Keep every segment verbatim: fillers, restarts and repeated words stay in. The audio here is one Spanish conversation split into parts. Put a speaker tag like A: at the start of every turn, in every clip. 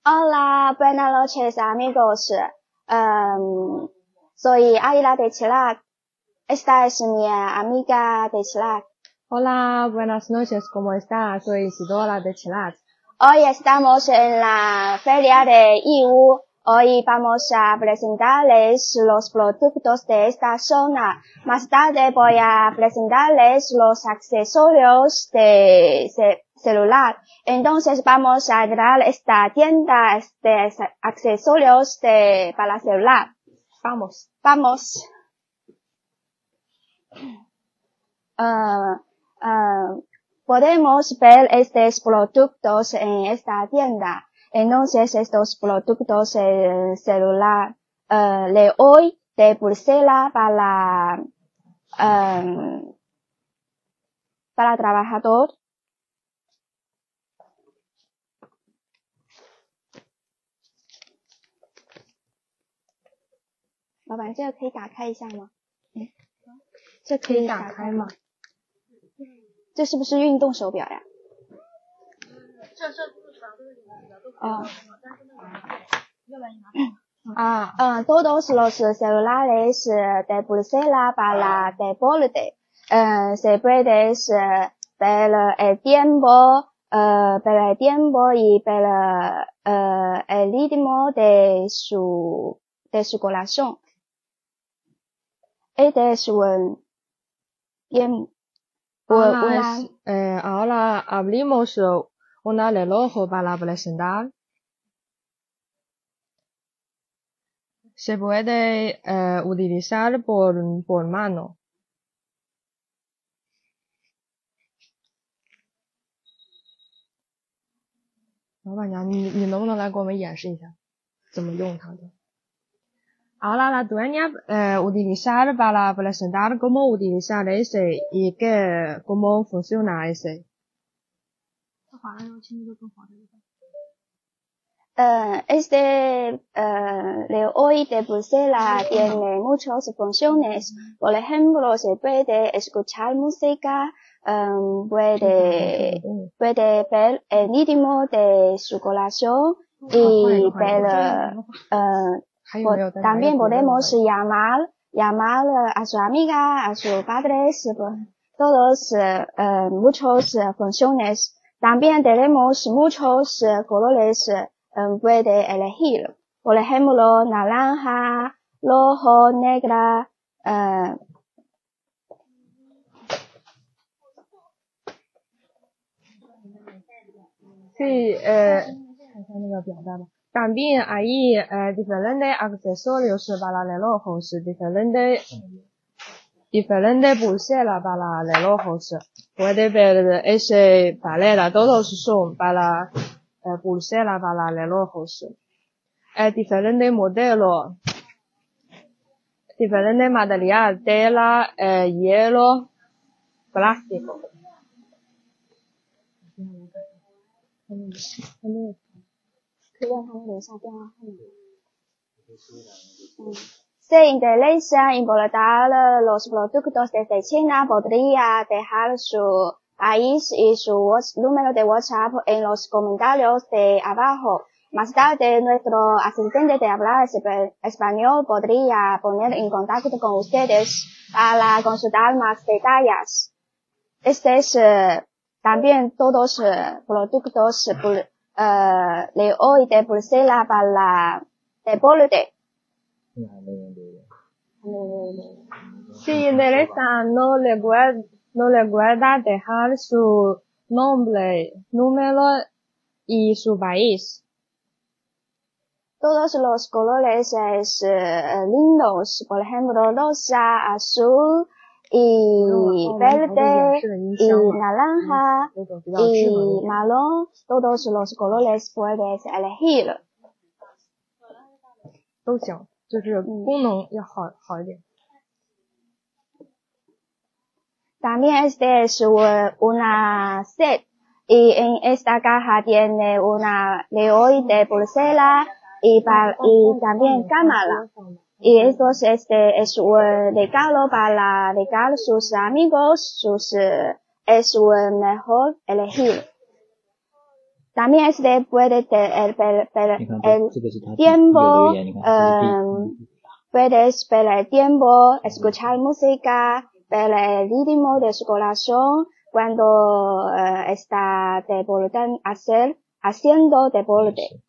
A: Hola, buenas noches, amigos. Um, soy Águila de Chilac. Esta es mi amiga de Chilac.
B: Hola, buenas noches, ¿cómo estás? Soy Isidora de Chilac.
A: Hoy estamos en la feria de Yiwu. Hoy vamos a presentarles los productos de esta zona. Más tarde voy a presentarles los accesorios de ce- celular. Entonces vamos a entrar a esta tienda de accesorios de, para celular.
B: Vamos.
A: Vamos. Uh, uh, podemos ver estos productos en esta tienda. Entonces, estos productos el celular uh, de hoy de pulsera para um, para trabajador. 老板，这个可以打开一下吗？嗯，这可以打开吗？这是不是运动手表呀？
C: 这这不是都是你的，都可以
A: 哦。
C: 但是那个要不然你拿。
A: Ah, uh, todos los celulares de pulsera para deporte uh, se puede uh, ver el tiempo, uh, ver el tiempo y ver uh, el ritmo de su de su corazón. Este es un tiempo.
B: Ahora, eh, ahora abrimos un reloj para presentar. Se puede eh, utilizar por, por mano. 老板娘，你你能不能来给我们演示一下怎么用它的 ？Ahora la dueña eh, utilizar para presentar cómo utilizar ese y que cómo funciona ese.
C: 它划了之后轻轻就更划了。
A: Uh, este uh, de hoy de pulsera tiene muchas funciones. Por ejemplo, se puede escuchar música, um, puede, puede ver el ritmo de su corazón y ver, uh, po- también podemos llamar, llamar a su amiga, a sus padres, todos uh, uh, muchas uh, funciones. También tenemos muchos uh, colores uh, puede elegir. Por ejemplo, naranja, rojo, negra, uh,
B: Sí, eh, también hay eh, diferentes accesorios para relojes, diferentes, diferentes pulseras para relojes. Puede ver ese paleta, todos son para eh, pulsera para relojes. Eh, diferentes modelos, diferentes material, tela, eh, hielo, plástico.
A: 可以让他们留下电话号码。嗯 Se interesan importar los productos desde China, podría dejar su país y su número de WhatsApp en los comentarios de abajo. Más tarde, nuestro asistente de hablar español podría poner en contacto con ustedes para consultar más detalles. Este es uh, también todos uh, productos uh, de hoy de pulsera para deporte.
B: Si interesa, no recuerda, no recuerda dejar su nombre, número y su país.
A: Todos los colores es uh, lindos, por ejemplo, rosa, azul y verde y naranja y marrón. Todos los colores puedes elegir.
B: 都行，就是功能要好好一点。
A: También este es una set y en esta caja tiene una de hoy de pulsera y, para, y también cámara. Y esto es, este, es un regalo para regalar a sus amigos, sus, es un mejor elegir. también este puede el, el, el, el tiempo, um, puedes ver el tiempo, escuchar música, ver el ritmo de su corazón cuando uh, está deporte, hacer, haciendo deporte.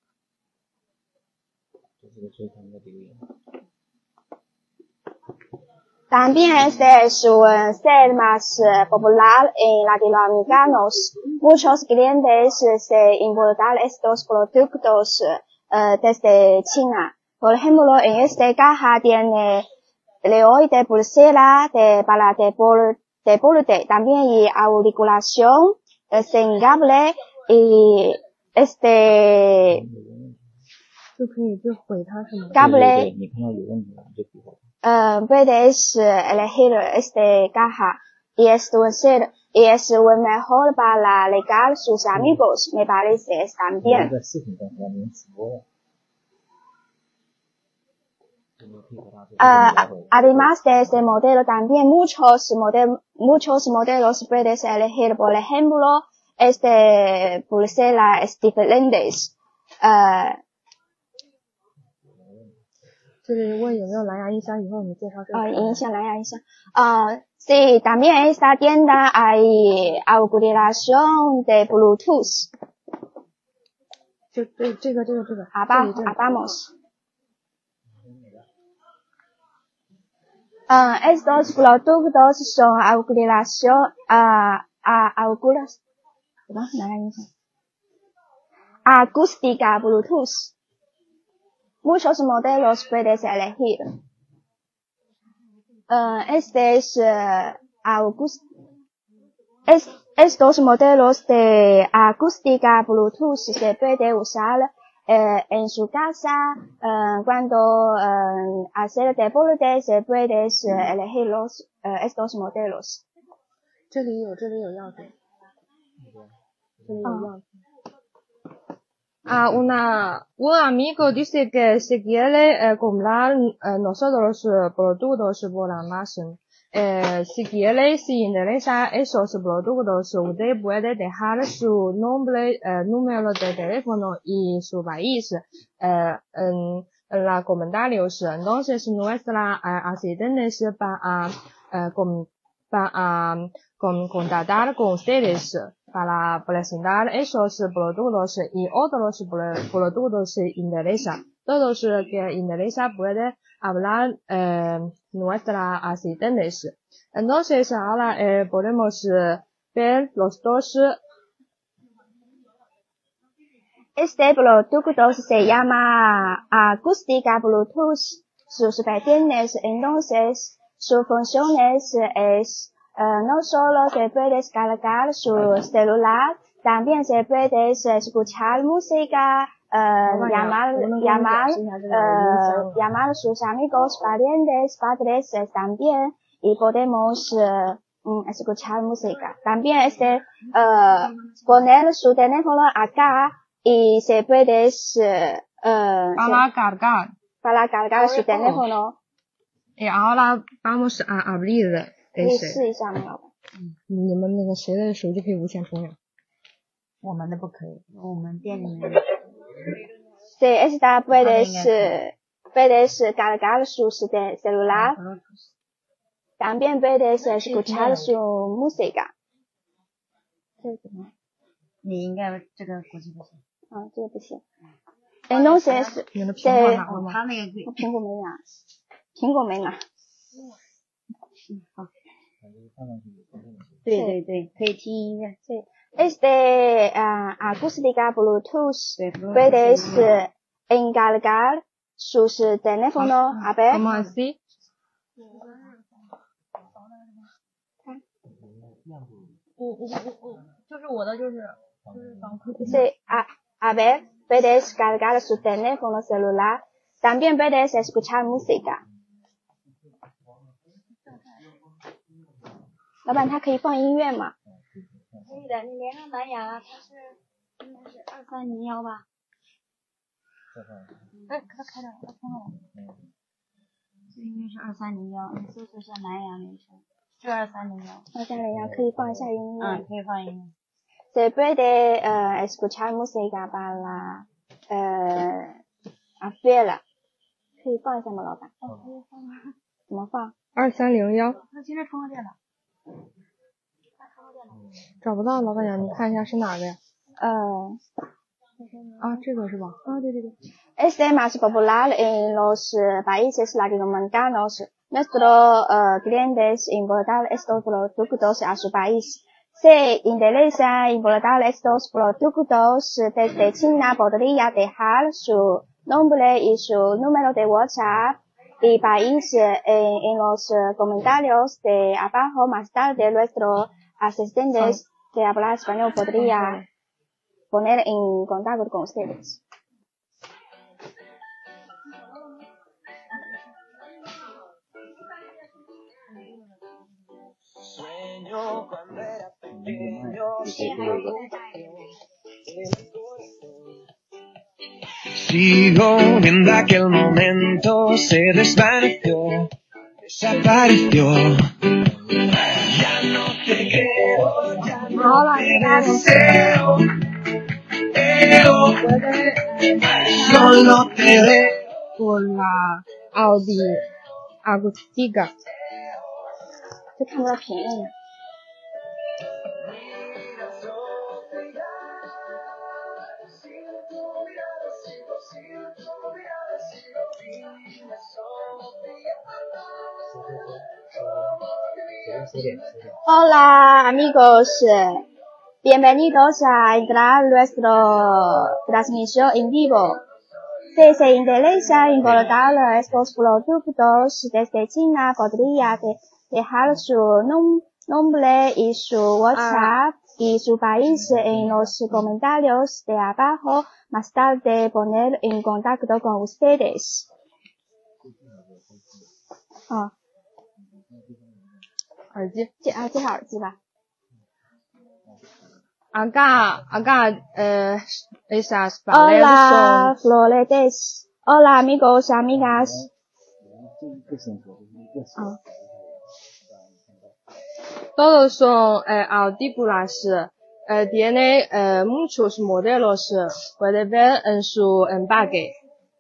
A: También este suele ser más uh, popular en latinoamericanos. Muchos clientes uh, se importan estos productos uh, desde China. Por ejemplo, en esta caja tiene león de pulsera de, para deporte, también y auriculación uh, sin cable y este
B: 就可以就回他是吗？
A: cable
D: 你看到有问题了，你就比划。
A: Uh, puedes elegir este caja y es, ser, y es un mejor para legar sus amigos, me parece, están bien. Uh, además de este modelo, también muchos, model, muchos modelos puedes elegir, por ejemplo, este pulsera es diferentes. Uh,
B: 就是问有没有蓝牙音箱，以后你介绍这个。
A: 啊，音箱，蓝牙音箱。啊 sí, también esta tienda hay auriculación de Bluetooth.
B: 就对，这个这个这个。
A: Abajo, abamos. Ah, estos productos son auriculación, ah, ah, auriculación, ¿no? 蓝牙音箱。Acústica Bluetooth. Muchos modelos puedes elegir. Uh, este es, uh, August, es, estos modelos de acústica Bluetooth se puede usar eh, en su casa. Uh, cuando uh, hacer deporte se puede uh, elegir los, uh, estos modelos.
B: 这里有，这里有钥匙。这里有钥匙。 Ah, una, un amigo dice que si quiere eh, comprar eh, nosotros productos por Amazon, eh, si quiere, si interesa esos productos, usted puede dejar su nombre, eh, número de teléfono y su país eh, en, en los comentarios. Entonces, nuestra eh, asistente para, eh, con, para con, contactar con ustedes para presentar esos productos y otros productos interesan. Todos que interesan puede hablar eh, nuestra asistentes. Entonces ahora eh, podemos ver los dos.
A: Este producto se llama acústica Bluetooth. Sus vertientes, entonces, su función es, es Uh, no solo se puede descargar su celular, también se puede escuchar música, uh, llamar, llamar, uh, llamar a sus amigos, parientes, padres también, y podemos uh, escuchar música. También este, uh, poner su teléfono acá y se puede, uh,
B: para cargar,
A: para cargar su teléfono.
B: Y ahora vamos a abrir.
A: 可以试一下没有？
B: 嗯，你们那个谁的手机可以无线充呀？
E: 我们的不可以，我们店里面。
A: Sí, esta puedes, puedes cargar su celular. También puedes escuchar su música. 这怎么？
E: 你应该这个估计不行。
A: 啊，这个不行。Entonces,
B: 你的苹果拿了吗？
E: 他那个
A: 苹果没拿，苹果没拿。
E: 嗯，好。对对对，可以听音乐。
A: 对 ，este uh, acústica Bluetooth puedes encargar sus teléfonos. A ver.
B: ¿Cómo así? 我我我我，就是我的就是就是访客。
A: Sí, a a ver, puedes cargar su teléfono celular. También puedes escuchar música. 老板，它可以放音乐吗？
C: 可以的，你连上蓝牙，它是应该是二三零幺吧？哎，它开着，它开了。
E: 这应该是二三零幺，你搜索一下蓝牙没事，就二三零幺。
A: 二三零幺可以放一下音乐。
E: 嗯，可以放音乐。
A: se puede uh, escuchar música para uh, afuera. 可以放一下吗，老板？
C: 哦，可以放吗？
A: 怎么放？
B: 二三零幺
C: 那现在充个电脑。
B: 找不到，老板娘，你看一下是哪个呀？
A: 呃。
B: 啊，这个是吧？啊，对对对。
A: Este es más popular en los países latinoamericanos. Nuestros uh, clientes importan estos productos a su país. Si interesan importar estos productos desde China, podría dejar su nombre y su número de WhatsApp y país en, en los comentarios de abajo. Más tarde, nuestro asistente que habla español podría poner en contacto con ustedes.
D: Sueño cuando era pequeño, sigo viendo aquel momento, se desvaneció, desapareció. Ya no te creo, ya no te deseo, pero solo te veo.
B: Por la Audi Agustica.
A: 这看不到屏幕呢。Hola amigos, bienvenidos a entrar a nuestra transmisión en vivo. Si se interesa importar estos productos desde China, podría dejar su nom nombre y su WhatsApp y su país en los comentarios de abajo. Más tarde poner en contacto con ustedes. Ah.
B: 耳机，
A: 介啊介绍耳机吧。
B: Acá, acá, eh, esas
A: Hola,
B: son...
A: Floretes. Hola, amigos, amigas. Ah.
B: Todos son eh, audículas, eh, tiene eh, muchos modelos, puede ver en su empaque.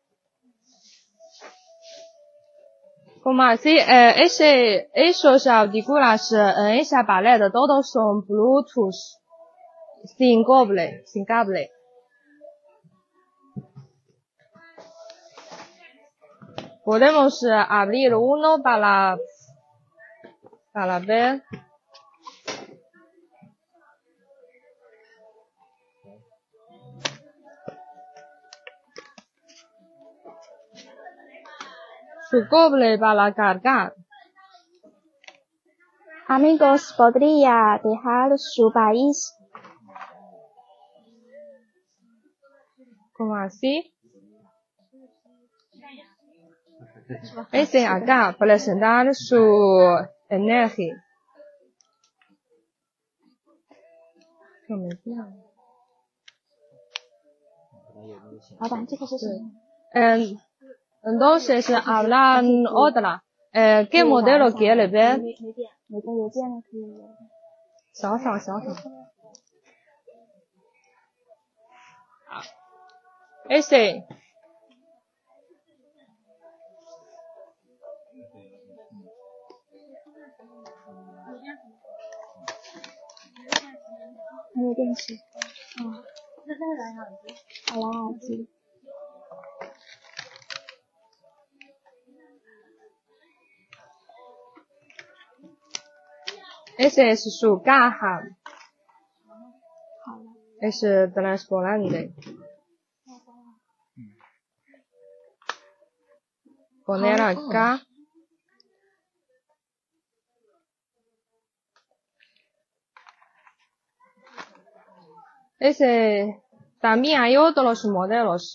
B: Como así, eh, ese, esos audículas en esa paleta todos son Bluetooth, sin cable, sin cable. Podemos eh, abrir uno para, para ver. Su cable para cargar.
A: Amigos, podría dejar su país.
B: Como así. Este acá, presentar su energía.
A: 老板，这个是什么？
B: 嗯 Entonces, hablan otra. Eh, ¿Qué modelo quiere ver?
A: 每个邮件呢可以。
B: 小小小小。Ese.
A: 还有电池。嗯。那再来两只。好蓝耳机。
B: Ese es su caja. Es transparente. Poner acá. Ese, también hay otros modelos.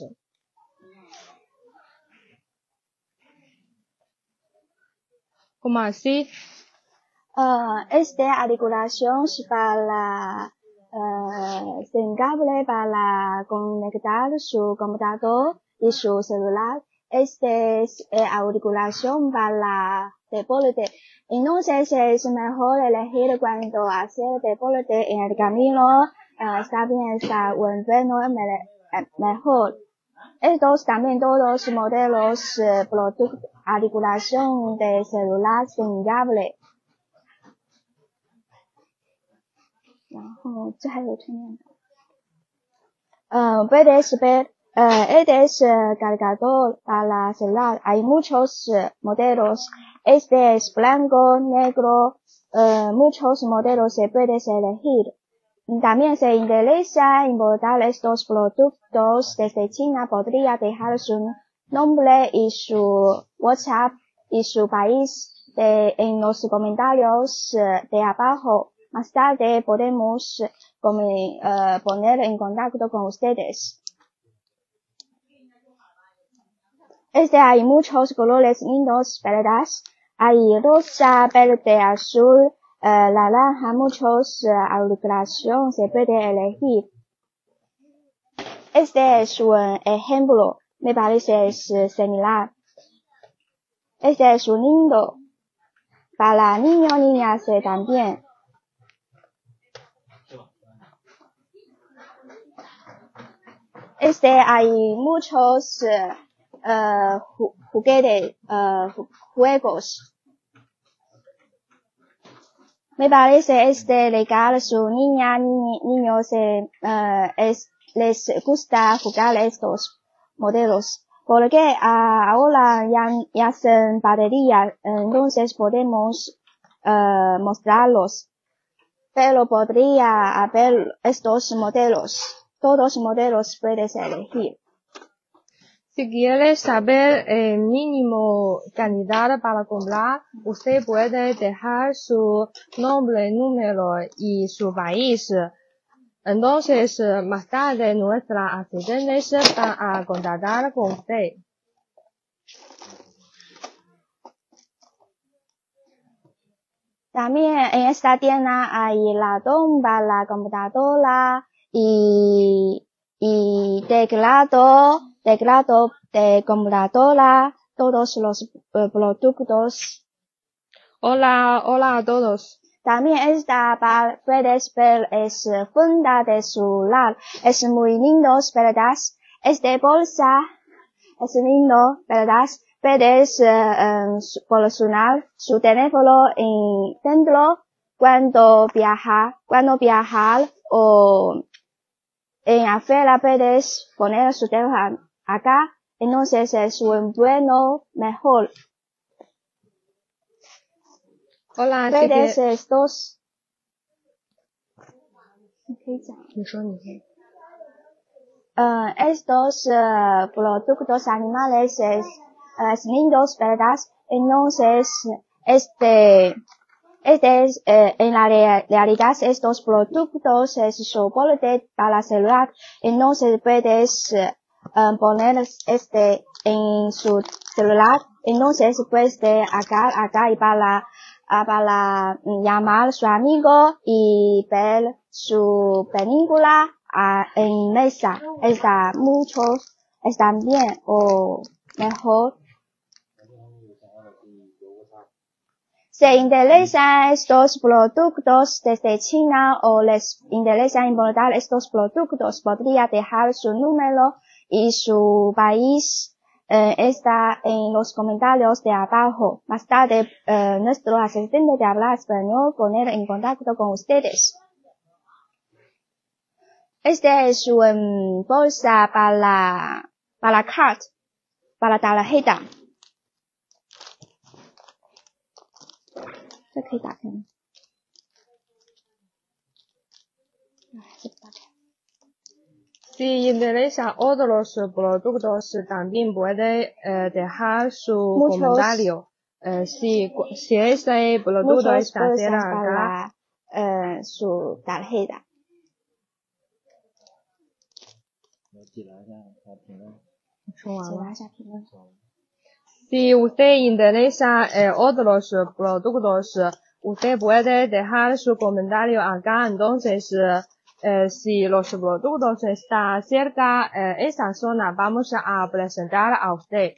B: Como así.
A: Uh, esta articulación es para uh, sin cable para conectar su computador y su celular. Esta es eh, articulación para deporte. Entonces es mejor elegir cuando hacer deporte en el camino uh, está bien, está bueno, mejor. Estos también todos modelos uh, productos articulación de celular sensible. 然后这还有推荐的。呃 puedes ver uh, eres uh, cargador para celular. Hay muchos uh, modelos. Este es blanco, negro, uh, muchos modelos se puedes elegir. También se interesa importar estos productos desde China. Podría dejar su nombre y su WhatsApp y su país de, en los comentarios uh, de abajo. Más tarde podemos uh, poner en contacto con ustedes. Este hay muchos colores lindos, ¿verdad? Hay rosa, verde, azul, uh, naranja, muchos uh, articulación se puede elegir. Este es un ejemplo, me parece es similar. Este es un lindo. Para niños, niñas eh, también. Este hay muchos uh, uh, juguetes, uh, juegos. Me parece este legal, su niña, ni, niños eh, uh, es, les gusta jugar estos modelos. Porque uh, ahora ya, ya son baterías, entonces podemos uh, mostrarlos. Pero podría haber estos modelos. Todos modelos puedes elegir.
B: Si quiere saber el mínimo cantidad para comprar, usted puede dejar su nombre, número y su país. Entonces, más tarde nuestra asistentes van a contactar con usted.
A: También en esta tienda hay ladrón para la computadora y, y teclado, teclado de computadora, todos los uh, productos.
B: Hola, hola a todos.
A: También esta para puedes ver es funda de celular, es muy lindo, ¿verdad? Es de bolsa, es lindo, ¿verdad? Puedes uh, um, posicionar su teléfono en dentro cuando viajar, cuando viajar o en afuera puedes poner su teléfono acá, entonces es un bueno mejor.
B: Hola,
A: puedes estos. 你可以讲。
B: 你说，你说。
A: Uh, estos uh, productos animales es Uh, lindos, ¿verdad? Entonces, este, este es, eh, en la re realidad estos productos es soporte para celular. Entonces puedes uh, poner este en su celular. Entonces puedes de acá, acá y para, uh, para llamar a su amigo y ver su película uh, en mesa. Está mucho, está bien o mejor. Se interesan estos productos desde China o les interesa importar estos productos, podría dejar su número y su país eh, está en los comentarios de abajo. Más tarde, eh, nuestro asistente de habla español poner en contacto con ustedes. Este es una bolsa para, para card, para tarjeta. 这可以打开吗？还是不打开。
B: Si interesa otros productos, también puede eh, dejar su
A: Muchos,
B: comentario. Eh, si, si ese producto está cerca acá,
A: eh, su tarjeta.
B: Si usted interesa eh, otros productos, usted puede dejar su comentario acá. Entonces, eh, si los productos están cerca de eh, esa zona, vamos a presentar a usted.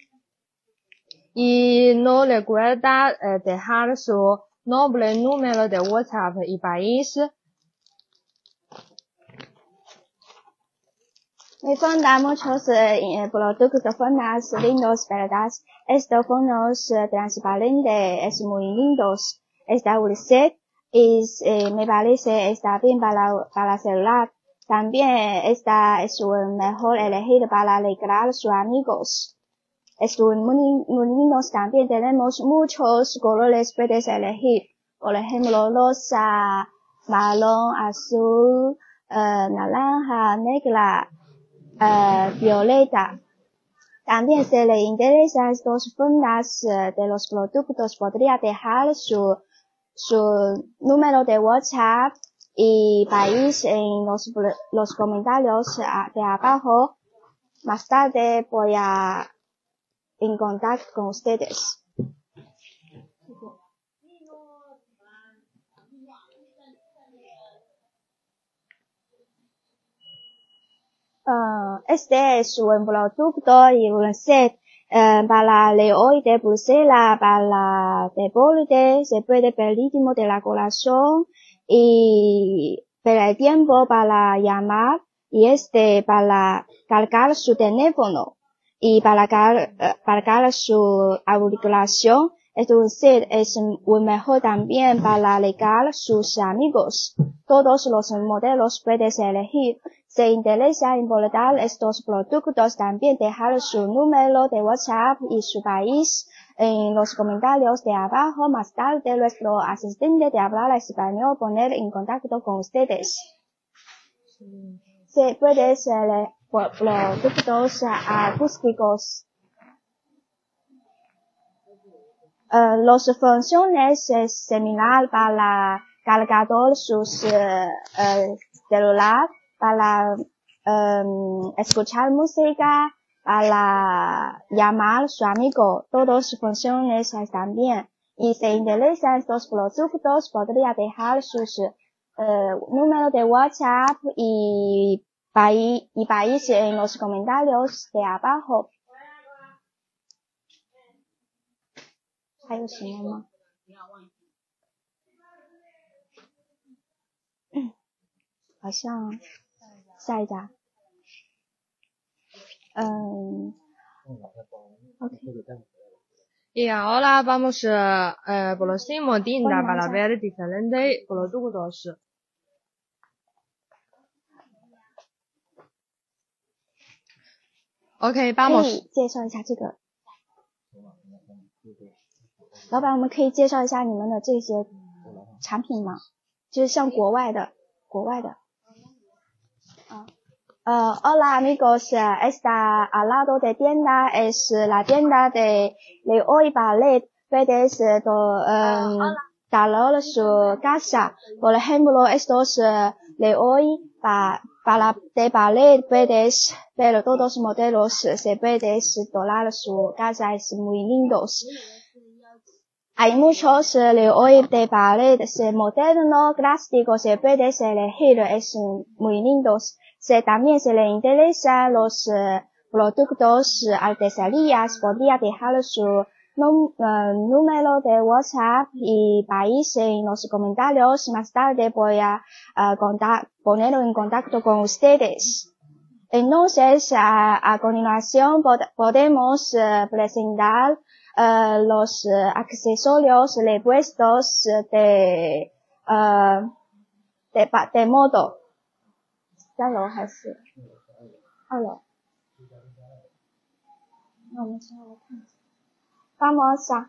B: Y no recuerda eh, dejar su nombre, número de WhatsApp y país.
A: Me fonda muchos eh, productos fondas lindos, ¿verdad? Estos fondos eh, transparentes es muy lindos. Está dulce y eh, me parece está bien para, para celular. También esta es un mejor elegir para alegrar a sus amigos. Es un muy, muy lindos también. Tenemos muchos colores puedes elegir. Por ejemplo, rosa, marrón, azul, eh, naranja, negra. Uh, violeta. También si le interesan estos fundas uh, de los productos, podría dejar su, su número de WhatsApp y país en los, los comentarios de abajo. Más tarde voy a en contacto con ustedes. Uh, este es un producto y un set uh, para león de Bruselas, para deporte, se puede ver el ritmo de la corazón y ver el tiempo para llamar y este para cargar su teléfono y para car uh, cargar su auriculación. Este set es un mejor también para alegar sus amigos. Todos los modelos puedes elegir. Si interesa importar estos productos, también dejar su número de WhatsApp y su país en los comentarios de abajo. Más tarde, nuestro asistente de hablar español poner en contacto con ustedes. Se puede ser productos acústicos. Uh, las funciones es similar para cargador sus uh, uh, celular, para um, escuchar música, para llamar a su amigo. Todas funciones están bien. Y si interesan estos productos, podría dejar sus uh, números de WhatsApp y, paí y país en los comentarios de abajo. 还有什么吗？好像下一家。嗯 ，OK。
B: Y ahora vamos eh, próximo tienda para ver diferentes productos. OK, vamos.
A: 可以介绍一下这个。老板，我们可以介绍一下你们的这些产品吗？就是像国外的，国外的。啊。Uh, hola amigos, esta al lado de tienda es la tienda de León Ballet. Puedes um, dar su casa. Por ejemplo, estos uh, León pa, para de ballet puedes ver todos los modelos. Se puedes donar su casa, es muy lindos. Hay muchos uh, León de ballet moderno, clásico, se puede elegir, es muy lindos. Si también se le interesan los uh, productos artesanías, podría dejar su num uh, número de WhatsApp y país en los comentarios. Más tarde voy a uh, ponerlo en contacto con ustedes. Entonces, a, a continuación pod podemos uh, presentar uh, los uh, accesorios repuestos de, uh, de, de modo. 三楼还是二楼？那我们先来看一下。Vamos a.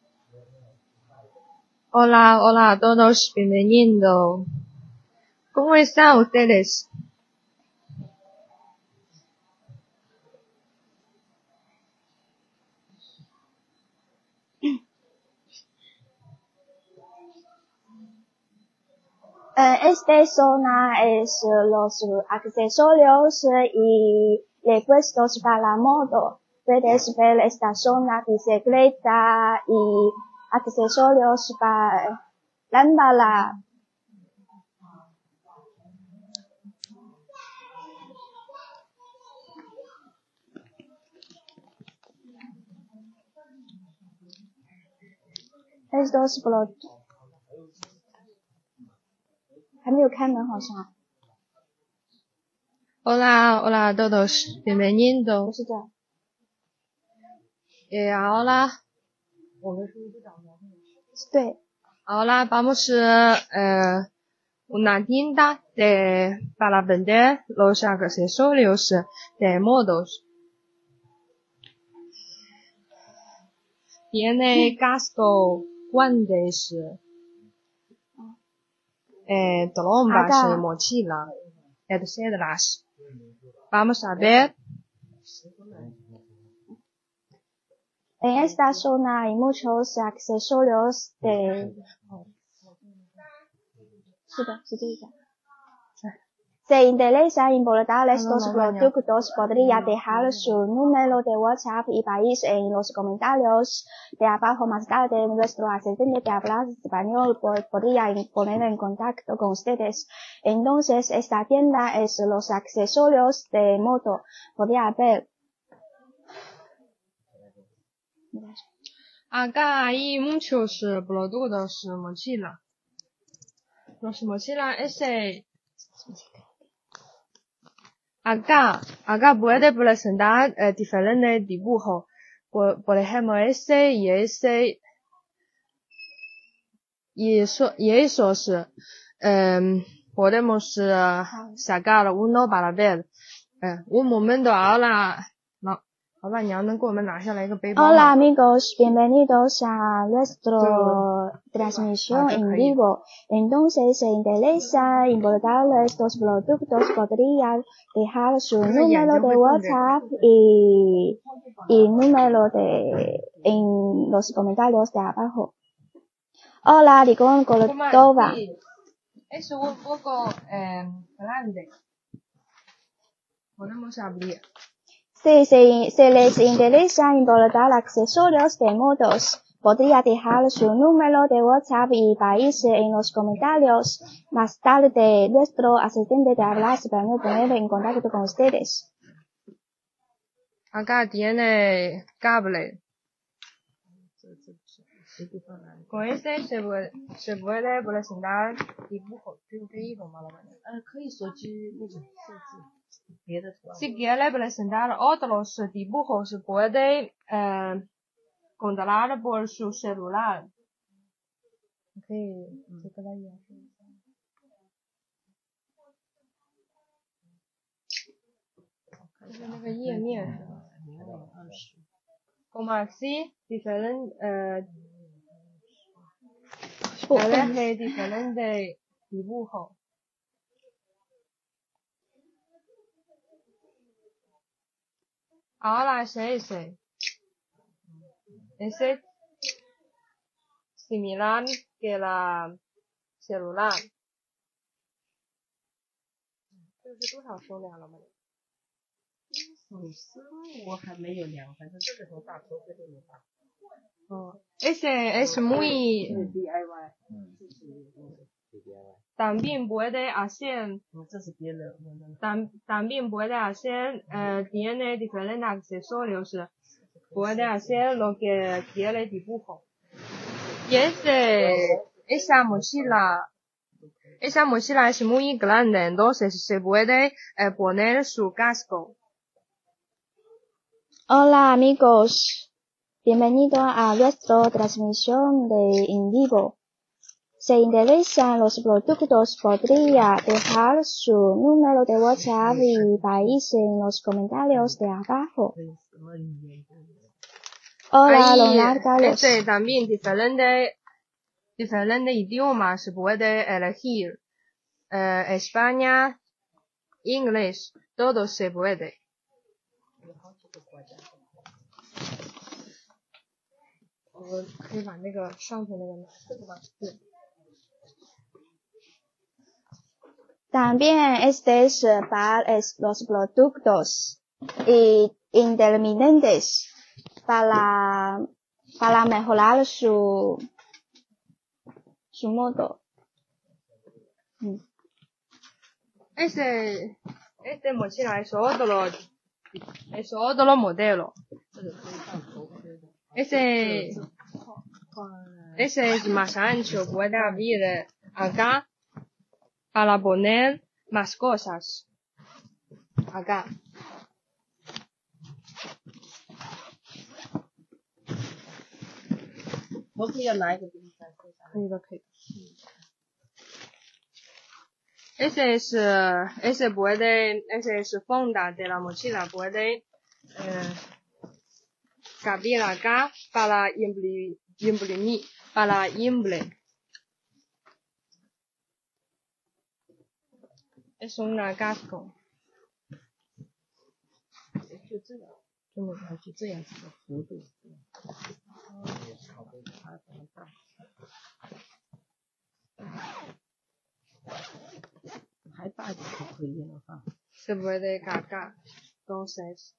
B: Hola, hola a todos, bienvenidos. ¿Cómo están ustedes?
A: Esta zona es los accesorios y repuestos para moto. Puedes ver esta zona bicicleta y accesorios para lámpara. Estos productos 还没有开门好像。
B: Hola, hola a todos, bienvenidos.
A: 不是这样。
B: Y ahora,
A: 对。
B: ahora vamos a eh, una tienda de, para vender los accesorios de modos. Tiene casco, guantes, eh, trombas,
A: Acá.
B: mochila, etcétera. Vamos a ver.
A: En esta zona hay muchos accesorios de... 是的，是这个。Se interesa en importar estos productos, podría dejar su número de WhatsApp y país en los comentarios de abajo. Más tarde, nuestro asistente que habla español podría poner en contacto con ustedes. Entonces, esta tienda es los accesorios de moto. Podría ver.
B: Acá hay muchos productos mochila. Los mochilas ese... Acá, acá puede presentar eh, diferentes dibujos. Por, por ejemplo, ese y ese. Y eso, y esos, eh, podemos uh, sacar uno para ver. Eh, un momento, ahora, no. Hola, 你要能给我们拿下来一个背包吗？
A: Hola amigos, bienvenidos a nuestra transmisión en vivo. Entonces, se interesa importar estos productos, podría dejar su número de WhatsApp y, y número de, en los comentarios de abajo. Hola, Ligón Córdoba.
B: Es un poco eh, grande. Podemos abrir.
A: Si se, se les interesa importar accesorios de motos, podría dejar su número de WhatsApp y país en los comentarios. Más tarde, nuestro asistente de habla español poner en contacto con ustedes.
B: Acá tiene cable. Con este se puede, se puede presentar dibujos. Si quiere presentar otros dibujos, puede eh, controlar por su celular. Okay. Mm. 就是那个页面是吧 Como así, diferente, eh, elige diferente dibujo. Ahora es ese. Ese similar que la celular. 这是多少数量了吗？
F: 手撕我还没有量，反正这个时候大头这个没大。
B: 哦 ese es muy
F: D I Y，
B: también puede hacer
F: 这是别人。
B: tam, también puede hacer eh, tiene diferentes accesorios, puede hacer lo que quiere dibujo. Y ese esa mochila esa mochila es muy grande, entonces se puede eh, poner su casco.
A: Hola amigos, bienvenido a nuestra transmisión de en vivo. Se interesan los productos, podría dejar su número de WhatsApp y país en los comentarios de abajo. Hola, Leonardo Carlos.
B: Este también diferente diferentes idiomas se puede elegir. Eh, España, inglés, todo se puede.
A: También este es para los productos y intermitentes para, para mejorar su, su modo. Mm.
B: Este, este mochila es otro, es otro modelo. Ese, ese es más ancho, puede abrir acá para poner más cosas. acá.
F: 我可以要拿一个给你展示一下。
B: 可以的，可以的。Ese es, ese puede, ese es funda de la mochila, puede eh, cabir acá para imprimir, imprimir, para imprimir. Es una casco.
F: 就这样，这么着就这样子的弧度。还大一点就可以了哈。
B: Se puede cargar. Entonces.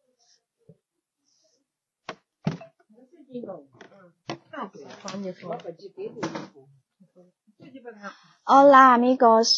F: 帮你说。
A: Hola amigos.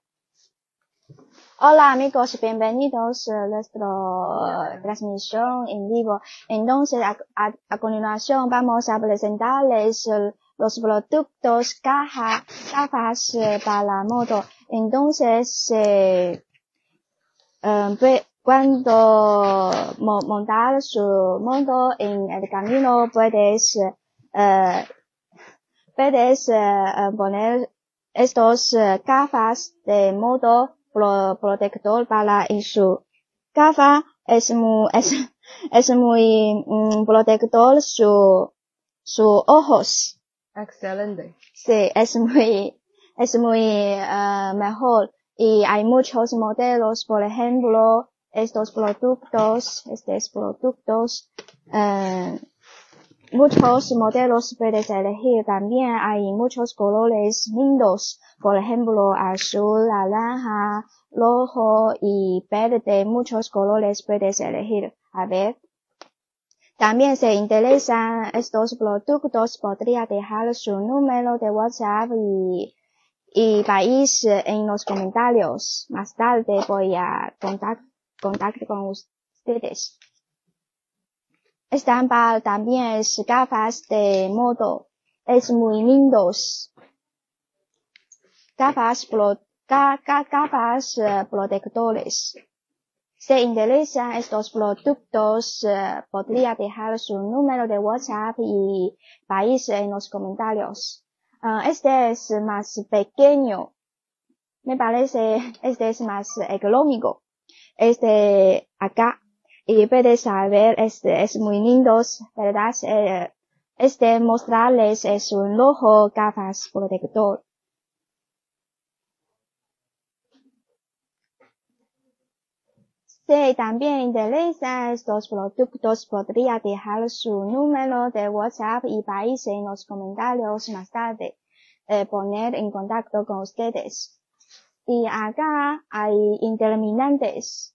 A: Hola amigos, bienvenidos a nuestra transmisión en vivo. Entonces, a, a, a continuación vamos a presentarles los productos caja, gafas para la moto. Entonces, eh, eh, cuando mo, montar su moto en el camino puedes, eh, puedes eh, poner estos eh, gafas de moto Pro, protector para en su gafa es muy es, es muy um, protector su su ojos.
B: Excelente.
A: Sí, es muy es muy uh, mejor y hay muchos modelos, por ejemplo estos productos estos productos uh, muchos modelos puedes elegir. También hay muchos colores lindos, por ejemplo azul, naranja, rojo y verde. Muchos colores puedes elegir. A ver. También si interesan estos productos podría dejar su número de WhatsApp y, y país en los comentarios. Más tarde voy a contactar contact con ustedes. Estampar también es gafas de moto. Es muy lindos. Gafas, pro, ga, ga, gafas uh, protectores. Si interesan estos productos, uh, podría dejar su número de WhatsApp y país en los comentarios. Uh, este es más pequeño. Me parece, este es más económico. Este acá. Y puedes saber, este es muy lindo, ¿verdad? Eh, este mostrarles es un rojo gafas protector. Si también interesan estos productos, podría dejar su número de WhatsApp y país en los comentarios más tarde, eh, poner en contacto con ustedes. Y acá hay interminantes.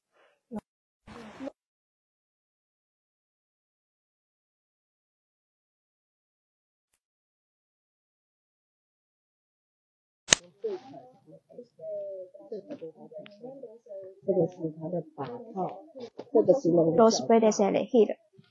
A: Los puedes elegir.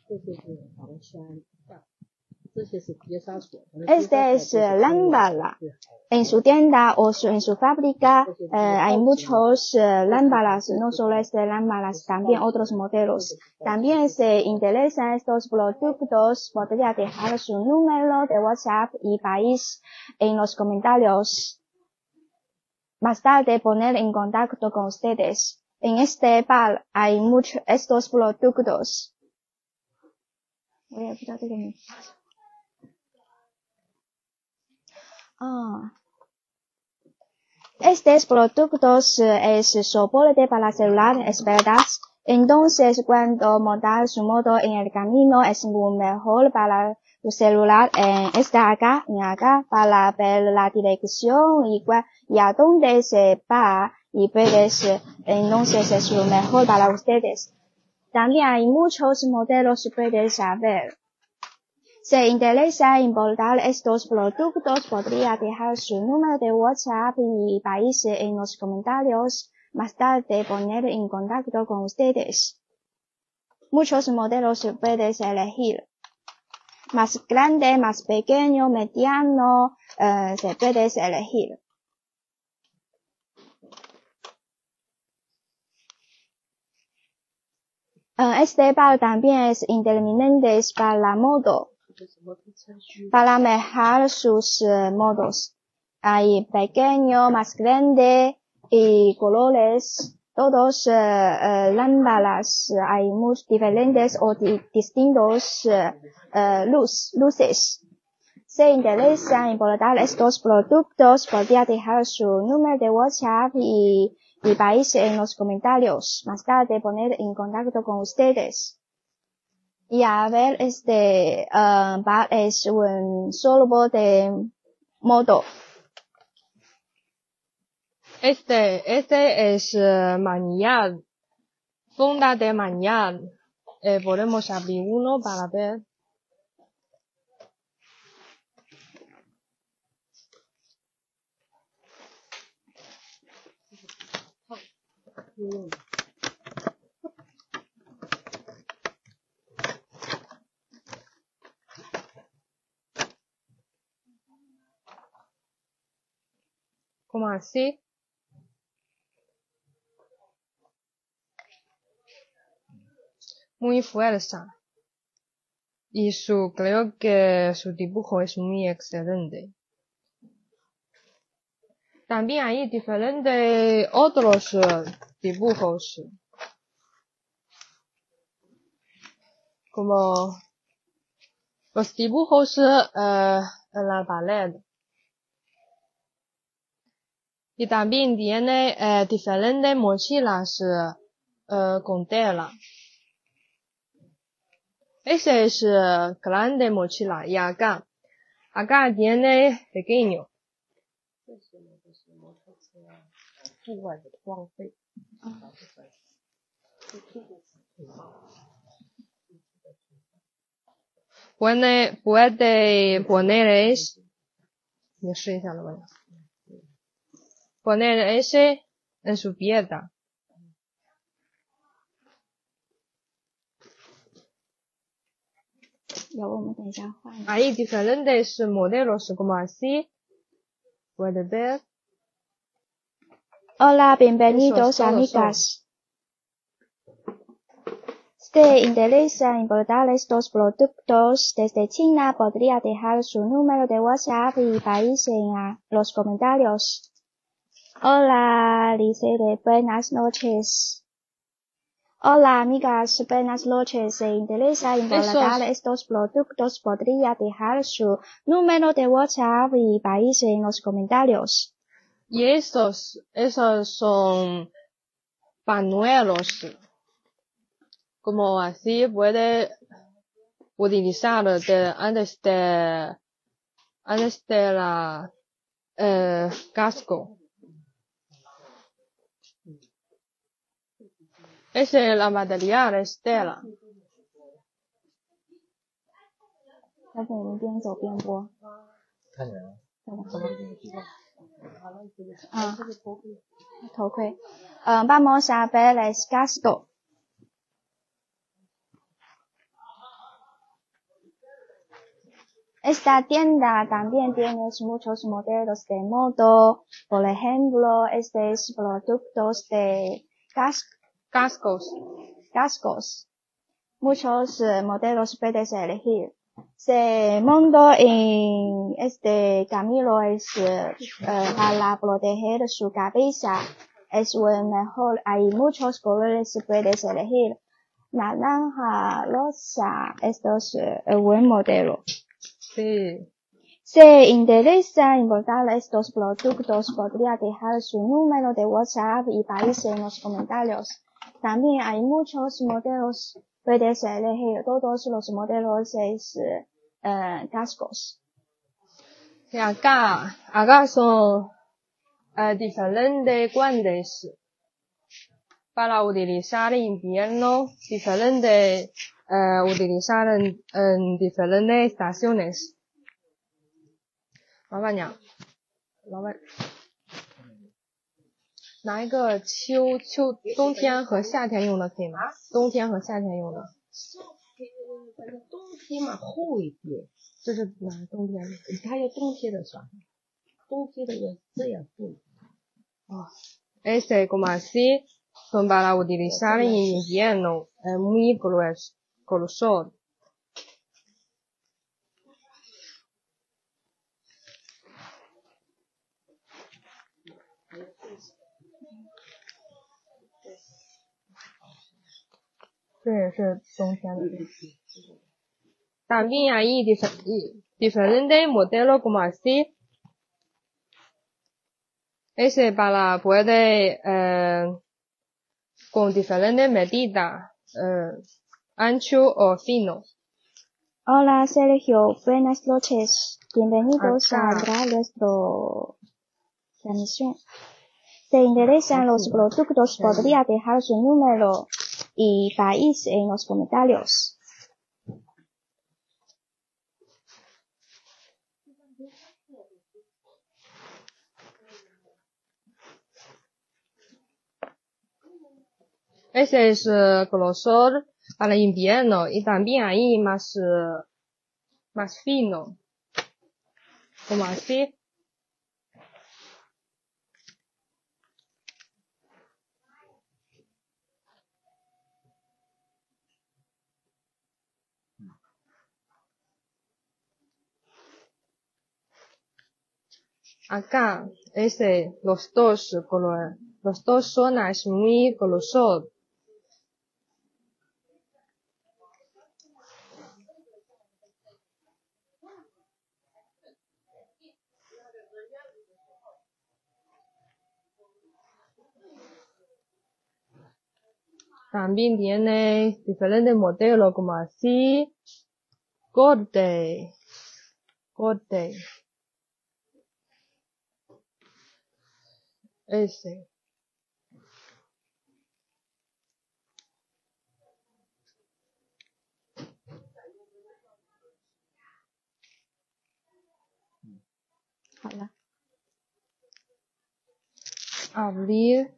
A: Este es lámpara. En su tienda o su, en su fábrica eh, hay muchos eh, lámparas, no solo este lámparas, también otros modelos. También si interesan estos productos, podría dejar su número de WhatsApp y país en los comentarios. Más tarde poner en contacto con ustedes. En este bar hay muchos estos productos. Voy a quitar de mí. Ah. Estos productos es soporte para celular, es verdad. Entonces, cuando montar su moto en el camino es muy mejor para tu celular. Eh, está acá, en acá, para ver la dirección y, y a dónde se va. Y puedes, entonces es lo mejor para ustedes. También hay muchos modelos que puedes saber. Si interesa importar estos productos, podría dejar su número de WhatsApp y país en los comentarios. Más tarde poner en contacto con ustedes. Muchos modelos puedes elegir. Más grande, más pequeño, mediano, eh, se puedes elegir. Uh, este par también es interminante para modo, para mejorar sus uh, modos. Hay pequeño, más grande y colores, todos uh, uh, lámparas, hay muy diferentes o di distintos uh, uh, luz, luces. Se interesa en importar estos productos, podría dejar su número de WhatsApp y, y país en los comentarios. Más tarde poner en contacto con ustedes. Y a ver, este uh, bar es un solo de modo.
B: Este, este es uh, manillar, funda de manillar. Eh, podemos abrir uno para ver. Como así. Muy fuerza. Y su, creo que su dibujo es muy excelente. También hay diferentes otros uh, dibujos. Como los dibujos uh, en la pared. Y también tiene uh, diferentes mochilas uh, con tela. Ese es uh, grande mochila y acá. Acá tiene pequeño. Puede, puede poner ese, poner ese en su pierna. Hay diferentes modelos como así. Puede ver.
A: Hola, bienvenidos amigas. Si interesa importar estos productos desde China, podría dejar su número de WhatsApp y país en los comentarios. Hola, dice de buenas noches. Hola, amigas, buenas noches. Si interesa importar
B: Esos...
A: estos productos, podría dejar su número de WhatsApp y país en los comentarios.
B: Y estos, esos son pañuelos. Como así puede utilizar de, antes de, antes de la, eh, casco. Es la material es tela.
A: 要不我们边走边播。
D: 看见了。
A: 啊，头盔。嗯 ，vamos a ver el casco. Esta tienda también tiene muchos modelos de moto, por ejemplo, estos productos de cas
B: cascos.
A: cascos. Muchos uh, modelos puedes elegir. Se monta en este camino es uh, uh, para proteger su cabeza. Es un mejor, hay muchos colores puedes elegir. Naranja, rosa, esto es uh, un buen modelo.
B: Sí.
A: Si interesa importar estos productos, podría dejar su número de WhatsApp y país en los comentarios. También hay muchos modelos, puedes elegir todos los modelos es uh, cascos.
B: Y acá, acá son uh, diferentes guantes para utilizar en invierno, diferentes uh, utilizar en, en diferentes estaciones. 老板娘，老板，拿一个秋秋冬天和夏天用的可以吗？冬天和夏天用的。
F: 反正冬天嘛厚一点，
B: 这是哪冬天？
F: 它有冬天的爽，冬天的要这样厚。
B: 哦 ，ese como así son para utilizar en invierno, es muy grueso, grueso. También hay dif diferentes modelos como así. Ese para puede eh, con diferentes medidas, eh, ancho o fino.
A: Hola Sergio, buenas noches. Bienvenidos
B: Acá.
A: a nuestro transmisión. ¿Te interesan los productos? Podría dejar su número y país en los comentarios.
B: Ese es uh, grosor para invierno y también hay más, uh, más fino. Como así. Acá, ese, los dos, color, los dos zonas muy grosor. También tiene diferentes modelos como así, corte, corte, ese.
A: Hola.
B: Abrir.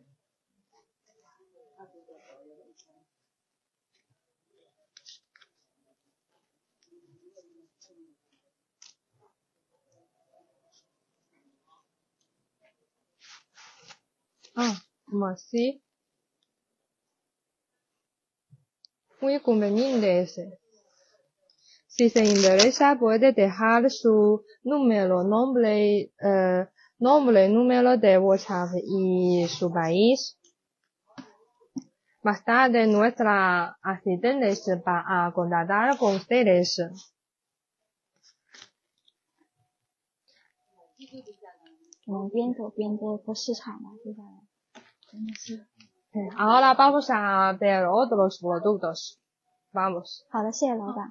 B: Ah, como así. Muy conveniente ese. Si se interesa, puede dejar su número, nombre, eh, nombre, número de WhatsApp y su país. Más tarde, nuestra asistente va a contactar con ustedes. Ahora vamos a ver otros productos. Vamos.
A: 好的，谢谢老板。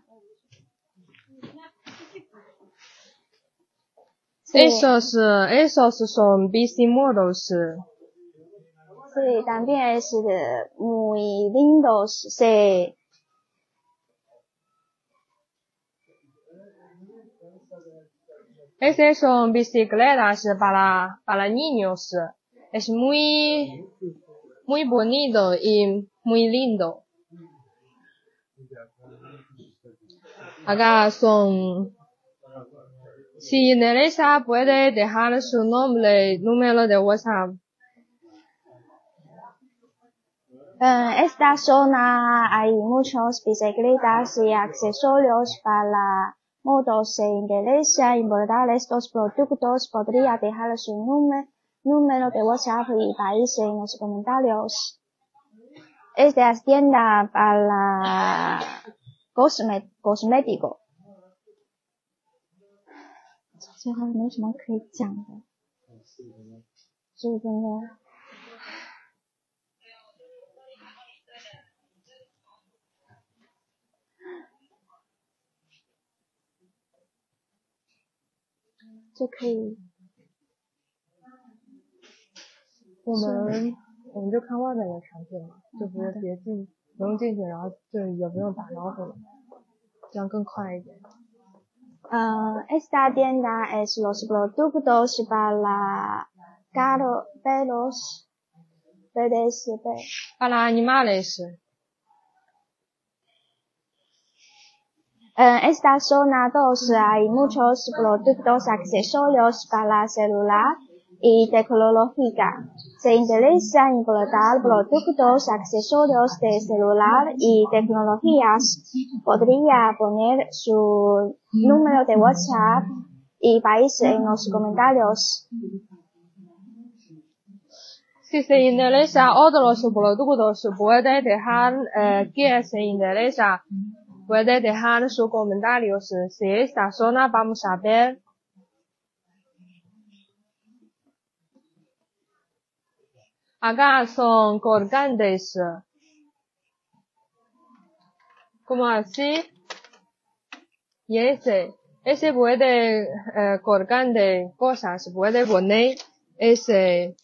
B: Esos, esos son bicimodos.
A: Sí, también es de muy lindos. Se
B: Esas son bicicletas para, para niños. Es muy, muy bonito y muy lindo. Acá son, si interesa puede dejar su nombre, número de WhatsApp.
A: En esta zona hay muchas bicicletas y accesorios para motos. Se interesa importar estos productos, podría dejar su número, número de WhatsApp y país en los comentarios. Esta es tienda para cosme cosmético. 最后没有什么可以讲的，十五分钟。就可以。
B: 我们我们就看外面的产品嘛，就不是别进，不用进去，然后就也不用打招呼了，这样更快一点。
A: Uh, esta tienda es los productos para gatos, perros, bebés,
B: para animales.
A: En esta zona dos hay muchos productos accesorios para celular y tecnológica. Se interesa en implementar productos accesorios de celular y tecnologías. Podría poner su número de WhatsApp y país en los comentarios.
B: Si se interesa otros productos, puede dejar eh, que se interesa, puede dejar sus comentarios. Si esta zona vamos a ver. Acá son colgantes. ¿Cómo así? Y ese, ese puede eh, colgar de cosas, puede poner ese.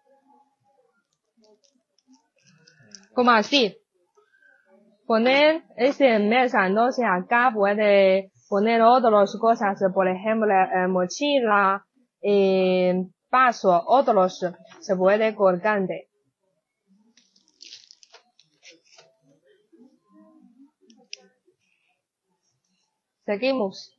B: ¿Cómo así? Poner ese en mesa, entonces acá puede poner otras cosas, por ejemplo, eh, mochila, eh, vaso, otros se puede colgar de. Seguimos.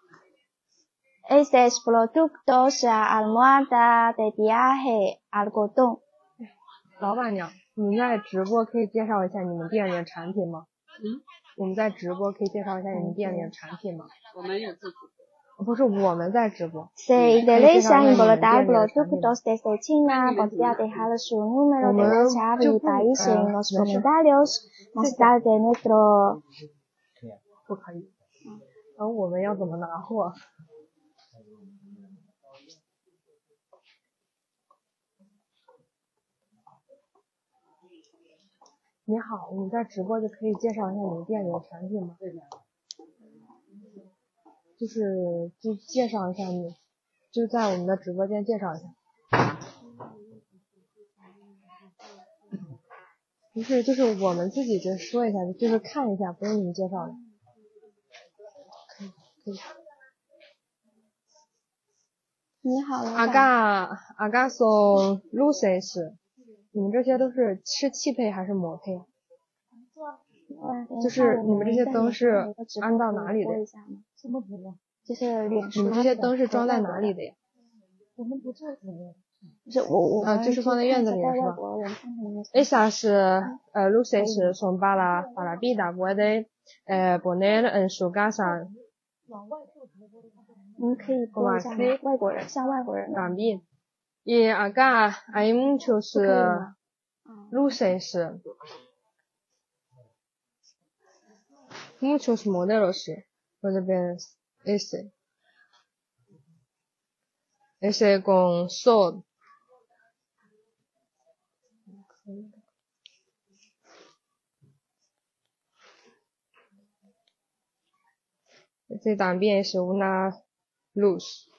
A: Estos productos almohada de viaje, algodón.
B: 老板娘，你们在直播可以介绍一下你们店里的产品吗？
F: 嗯，
B: 我们在直播可以介绍一下你们店里的产品吗？
F: 我们有自己的。
B: 不是，我们在直播。
A: Se interesa en implementar productos desde China, podría dejar su número de WhatsApp y país en los comentarios. Más tarde nuestro
B: 不可以。然后我们要怎么拿货？你好，你在直播就可以介绍一下你们店里的产品吗？就是就介绍一下你，就在我们的直播间介绍一下。不是，就是我们自己就说一下，就是看一下，不用你们介绍的。可以，可以。
A: 你好，老板。
B: Acá acá son luces， 你们这些都是是气配还是模配？就是你们这些灯是安到哪里的？
A: 什么不用？就是脸
B: 你们这些灯是装在哪里的呀？
A: 我们不做什么。就是我我
B: 啊，就是放在院子里是吧？Esas eh, luces son para para vida, puede eh, poner en su casa.
A: 你可以播一下吗？外国人，像外国人。
B: También. Y acá hay muchos uh, luces, muchos modelos. Puede ver ese, ese con sol. Este también es una luz.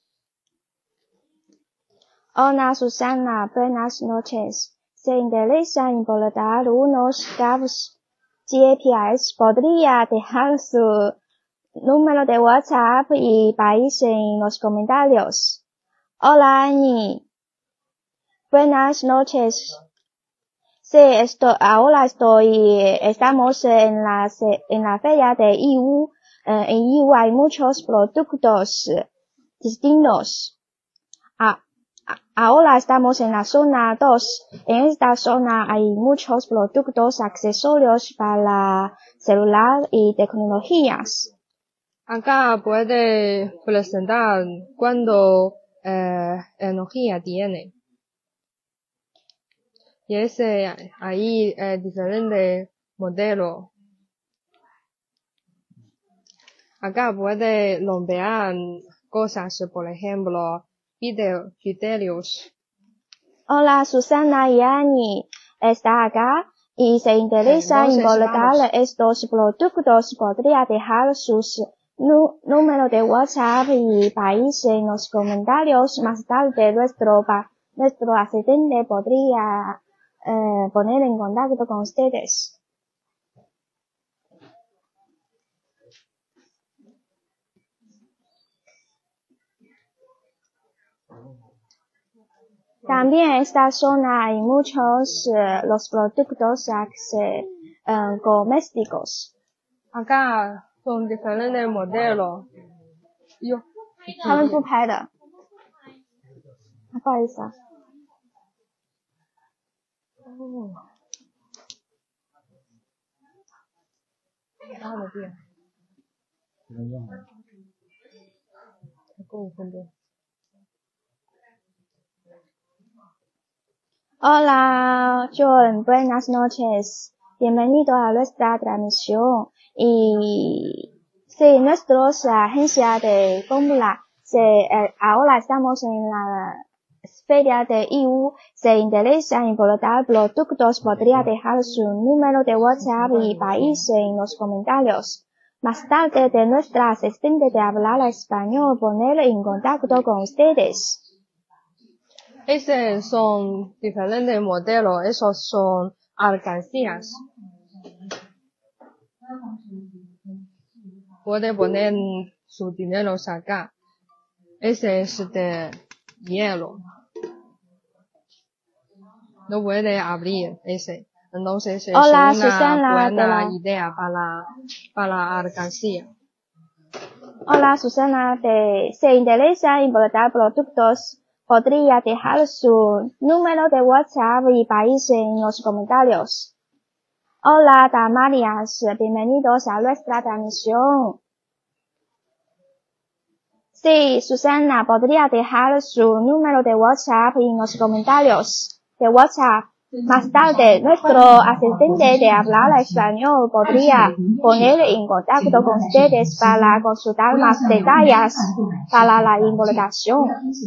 A: Hola Susana, buenas noches. Se interesa en implementar unos cabos G P S. Podría dejar su número de WhatsApp y país en los comentarios. Hola Annie. Buenas noches. Sí, esto, ahora estoy, estamos en la, en la feria de I U. Eh, en I U hay muchos productos distintos. Ah, ahora estamos en la zona dos. En esta zona hay muchos productos accesorios para celular y tecnologías.
B: Acá puede presentar cuánto eh, energía tiene. Y ese hay eh, diferentes modelos. Acá puede romper cosas, por ejemplo, video, videos.
A: Hola, Susana y Annie. Está acá y se interesa en implementar estos productos. Podría dejar sus números de WhatsApp y país en los comentarios. Más tarde, nuestro, nuestro asistente podría eh, poner en contacto con ustedes. También en esta zona hay muchos uh, los productos uh, domésticos.
B: Acá son diferentes modelos. Yo,
A: 他们不拍的。 不好意思啊。
B: 哦。大的店。才过五分钟。
A: Hola, John, buenas noches. Bienvenido a nuestra transmisión. Y sí, nuestros agencia de fórmula, se, eh, ahora estamos en la feria de I U. Se interesa en importar productos, podría dejar su número de WhatsApp y país en los comentarios. Más tarde, de nuestra asistente de hablar español, poner en contacto con ustedes.
B: Esos son diferentes modelos, esos son alcancías. Puede poner su dinero acá. Ese es de hielo. No puede abrir ese. Entonces es
A: Hola,
B: una
A: Susana,
B: buena
A: la...
B: idea para, para alcancía.
A: Hola, Susana, de, se interesa en importar productos. Podría dejar su número de WhatsApp y país en los comentarios. Hola, Damarias, bienvenidos a nuestra transmisión. Sí, Susana, podría dejar su número de WhatsApp en los comentarios de WhatsApp. Más tarde, nuestro asistente de hablar español podría poner en contacto con ustedes para consultar más detalles para la importación.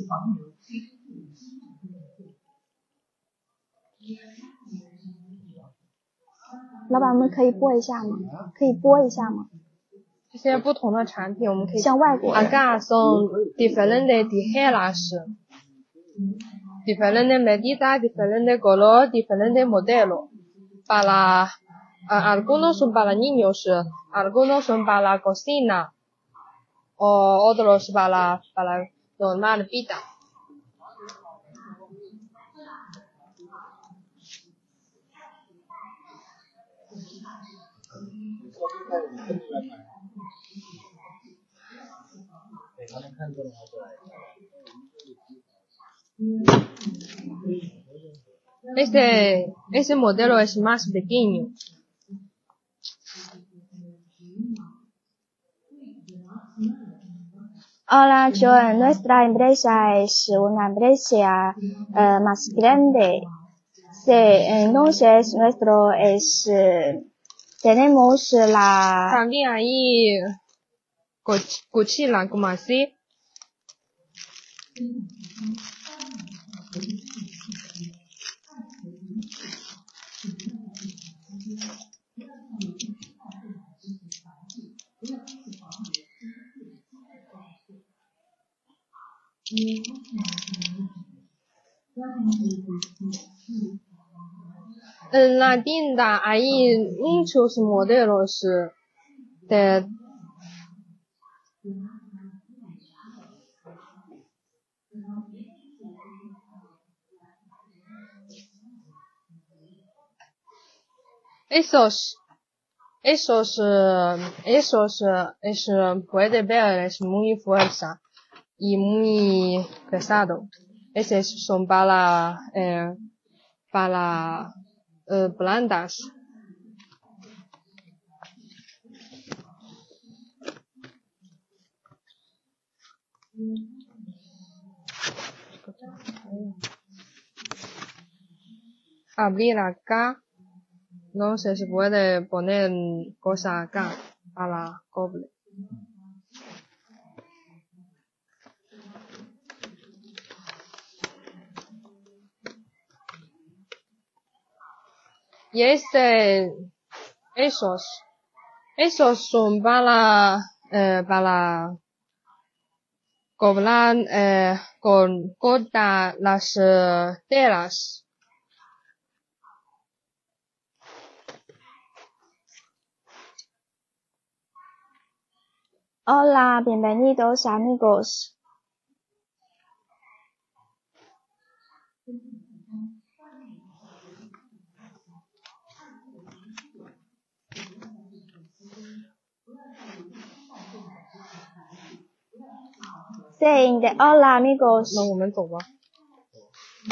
A: 老板，我们可以播一下吗？可以播一下吗？
B: 这些不同的产品，我们可以
A: 像外国人。
B: Acá son diferentes tijeras, diferentes medidas, diferentes color, diferentes modelos. Para a, algunos son para niños, algunos son para la cocina, o otros para para normal vida. Este, ese modelo es más pequeño.
A: Hola, Joan. Nuestra empresa es una empresa uh, más grande. Sí, entonces nuestro es uh, tenemos la.
B: También hay cuchilla como así. En la tienda hay muchos modelos de esos esos esos es puede ver es muy fuerza y muy pesado. Esos son para eh, para eh, plantas. Abrir acá, no se puede poner cosa acá para cobre. Y este, esos, esos son para, eh, para cobrar, eh, con cortar las uh, telas.
A: Hola, bienvenidos amigos. Sí, hola amigos.
B: 那我们走吧。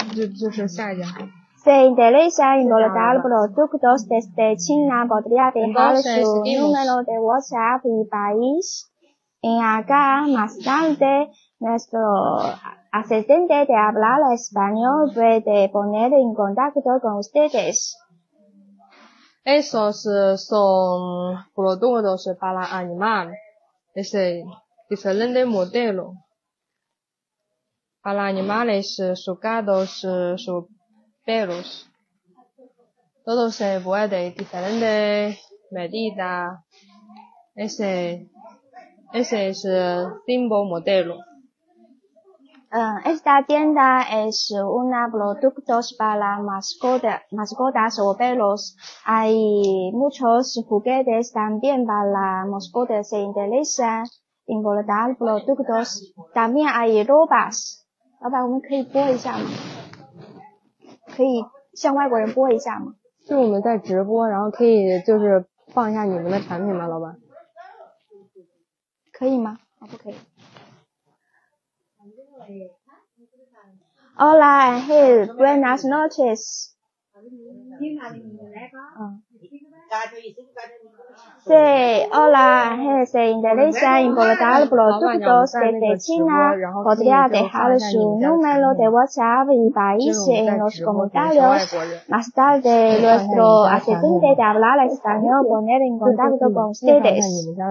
B: 就就是下一件。
A: Se interesa en volar productos desde China, podría dejar su número de WhatsApp y país. En acá, más tarde, nuestro asistente de hablar español puede poner en contacto con ustedes.
B: Esos son productos para animal. Es diferente modelo. Para animales, sus gatos, sus perros. Todo se puede, diferente medida. Ese, ese es simple modelo.
A: Uh, esta tienda es una productos para mascota, mascotas o perros. Hay muchos juguetes también para mascotas. Se interesa en volar productos. También hay ropas. 老板，我们可以播一下吗？可以向外国人播一下吗？
B: 就是我们在直播，然后可以就是放一下你们的产品吗，老板？
A: 可以吗？啊、哦，不可以。Hola, Ángel, buenas noches. Ah. Sí, hola, Ángel, se interesa en volar productos desde China. Podría dejar su número de WhatsApp y país en los comentarios. Más tarde, nuestro asistente de hablar español poner en contacto con ustedes.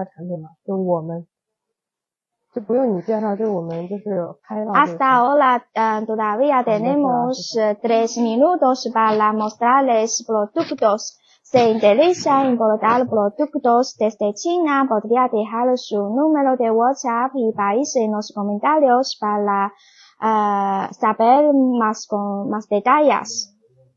B: 就不用你介绍，就是我们就是拍到。
A: Hasta ahora uh, todavía tenemos uh, tres minutos para mostrarles productos. Se interesa en volar productos desde China, podría dejar su número de WhatsApp y país en los comentarios para uh, saber más con más detalles.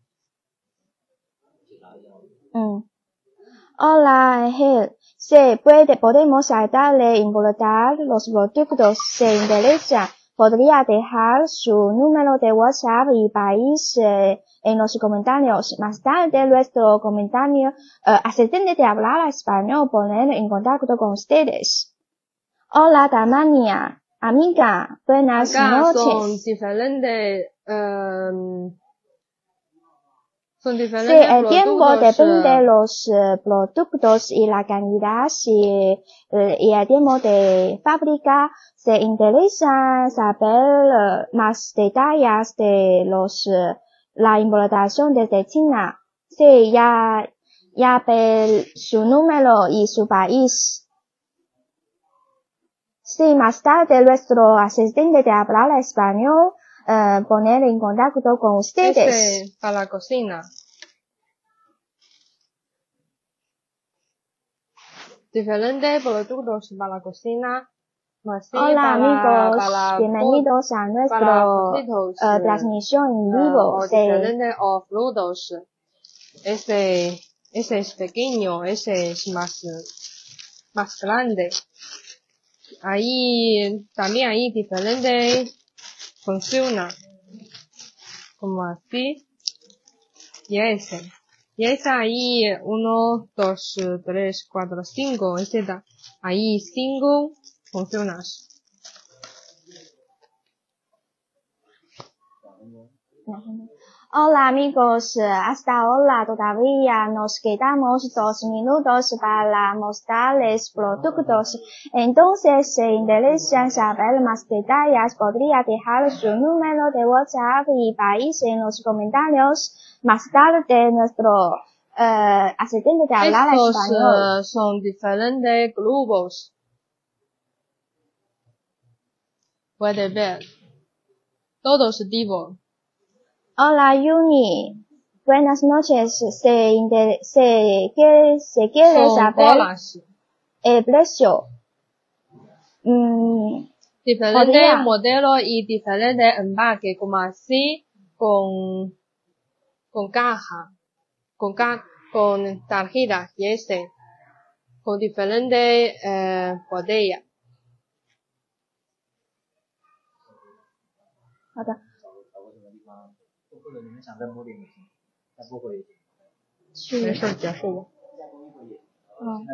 A: Mm. Hola, Ángel. Se puede, podemos ayudarle en volar los productos. Se interesa, podría dejar su número de WhatsApp y país eh, en los comentarios. Más tarde, nuestro comentario, eh, asistente de hablar español, poner en contacto con ustedes. Hola, Tamania. Amiga, buenas
B: Acá
A: noches.
B: Son diferentes, um, son diferentes
A: Sí, el tiempo
B: productos,
A: depende de los uh, productos y la calidad y, uh, y el tiempo de fábrica. Se interesa saber uh, más detalles de los uh, la importación desde China. Sí, ya, ya ver su número y su país. Sí, más tarde nuestro asistente de hablar español uh, poner en contacto con ustedes.
B: Este para la cocina. Diferentes productos para la cocina. Así,
A: Hola
B: para,
A: amigos,
B: para
A: bienvenidos a nuestra uh, transmisión en vivo.
B: Uh, o diferentes o frutos. Este, ese es pequeño, ese es más, más grande. Ahí, también hay diferentes funciona. Como así. Y ese. Y ese ahí, uno, dos, tres, cuatro, cinco, ese da. Ahí cinco funcionas.
A: Hola amigos, hasta ahora todavía nos quedamos dos minutos para mostrarles productos. Entonces, si interesan saber más detalles, podría dejar su número de WhatsApp y país en los comentarios. Más tarde, nuestro uh, asistente de hablar
B: Estos,
A: español.
B: Uh, son diferentes globos. Puede ver. Todos tipos.
A: Hola Yuni, buenas noches. Se, inter se quiere, se quiere
B: Son
A: saber
B: bolas.
A: el precio. Mm,
B: Diferentes
A: podría.
B: modelos y diferentes empaques, como así, con, con caja, con ca con tarjeta y ese, con diferentes eh, botellas.
A: 好的。
G: 或者你们想再播点也行，再播会也行。
B: 没事，结束吧。
A: 嗯。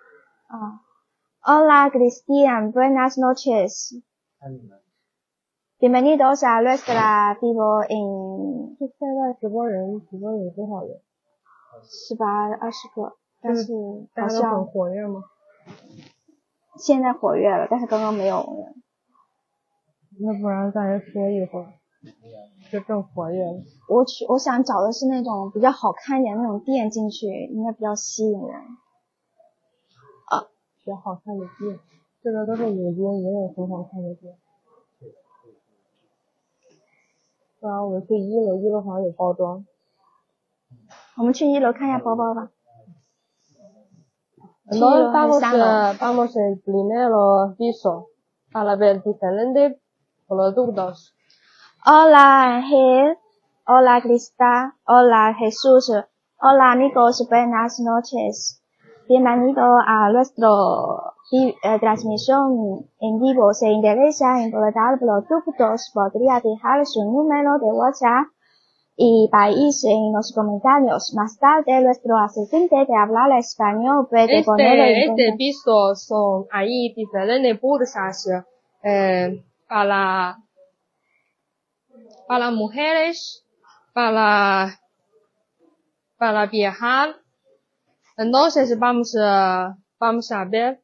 A: 啊。Hola Cristian, buenas noches. Bienvenidos a nuestra vivo en
B: 就现在直播人，直播有多少人？
A: 十八二十个，但是
B: 大家都很
A: 好像
B: 活跃吗？
A: 现在活跃了，但是刚刚没有人。
B: 要不然再说一会儿，就更活跃了。
A: 我去，我想找的是那种比较好看一点的那种店进去，应该比较吸引人。
B: 比较好看的店，这个都是五金，没有很好看的店。不然我们去一楼，一楼好像有包装。
A: 我们去一楼看一下包包吧。
B: Entonces vamos, a, vamos el primero piso para ver diferentes productos.
A: Hola Ángel, hola Crista, hola Jesús, hola amigos, buenas noches. Bienvenido a nuestro eh, transmisión en vivo. Se interesa en comprar productos, podría dejar su número de WhatsApp y país en los comentarios. Más tarde, nuestro asistente de hablar español puede
B: este,
A: poner en
B: Este piso son ahí diferentes bolsas eh, para, para mujeres, para, para viajar. Entonces vamos a, vamos a ver.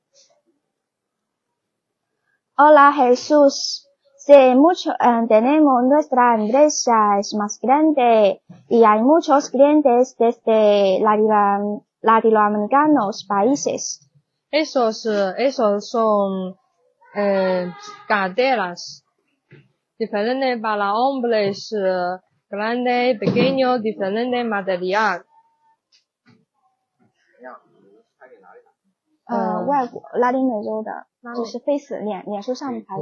A: Hola Jesús. Sí, mucho, eh, tenemos nuestra empresa es más grande y hay muchos clientes desde latinoamericanos países.
B: Esos, esos son eh, carteras diferentes para hombres, grande, pequeño, diferente material.
A: 呃，外国拉丁美洲的，就是face脸脸书上面拍的。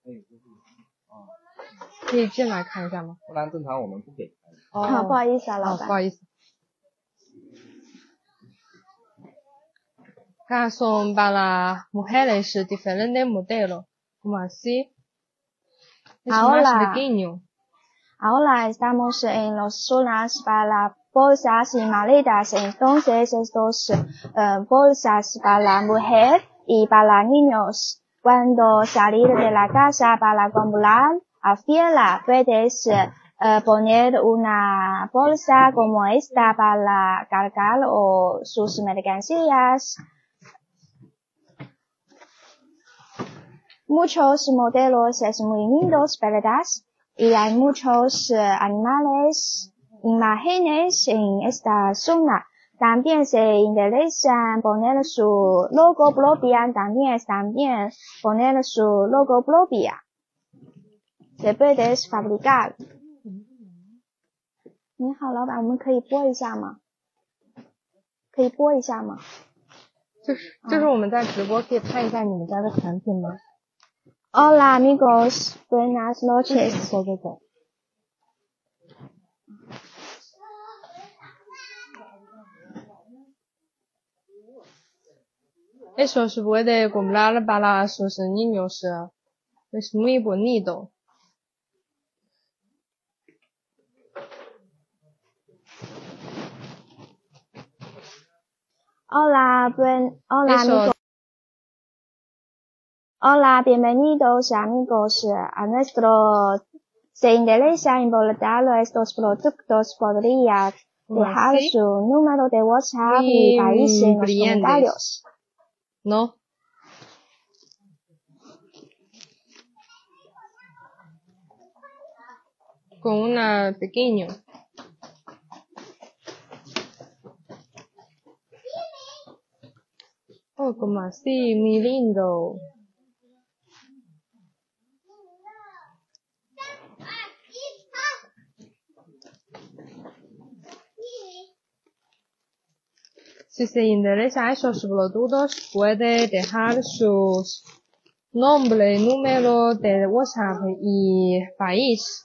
B: 可以进来看一下吗？
G: 不然正常我们不给。
B: 哦，
A: 啊，不好意思啊，老板。
B: 哦，不好意思。Acá son para mujeres diferentes modelos, como así. Es
A: Ahora,
B: más pequeño.
A: Ahora estamos en las zonas para bolsas y maletas, entonces estos uh, bolsas para mujer y para niños. Cuando salir de la casa para comprar afuera, puedes uh, poner una bolsa como esta para cargar o sus mercancías. Muchos modelos es muy lindos, ¿verdad? Y hay muchos uh, animales, imágenes en esta zona. También se interesan poner su logo propia, también están bien poner su logo propia. Se puede fabricar. 你好，老板，我们可以播一下吗？可以播一下吗？
B: 就是就是我们在直播，可以拍一下你们家的产品吗？
A: Hola amigos, buenas noches.
B: 走走走。Eso se puede comprar para sus niños. Es muy bonito.
A: Hola, buen, hola amigos. Hola, bienvenidos amigos a nuestro. Se interesa en comprar estos productos, podría dejar
B: ¿Sí?
A: su número de WhatsApp y país en los comentarios.
B: ¿No? Con una pequeño. Oh, como así, muy lindo. Si se interesa a esos productos, puede dejar sus nombre, número de WhatsApp y país.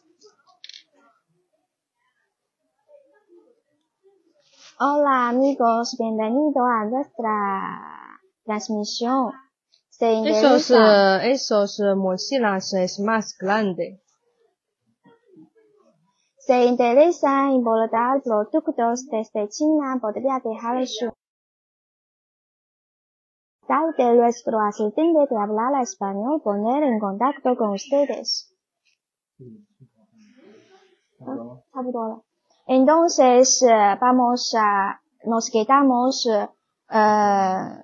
A: Hola amigos, bienvenido a nuestra transmisión. Se
B: Esos,
A: interesa.
B: esos mochilas es más grande.
A: Se interesa en importar productos desde China, podría dejar su de nuestro asistente de hablar español, poner en contacto con ustedes. 差不多了。Entonces vamos a nos quedamos呃。